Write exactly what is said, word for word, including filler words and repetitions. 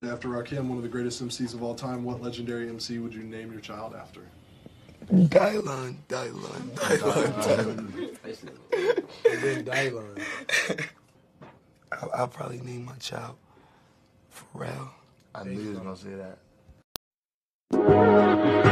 After Rakim, one of the greatest M Cs of all time, what legendary M C would you name your child after? Dylon, Dylon, Dylon. Big Dylon. I'll, I'll probably name my child Pharrell. I knew you was gonna say that.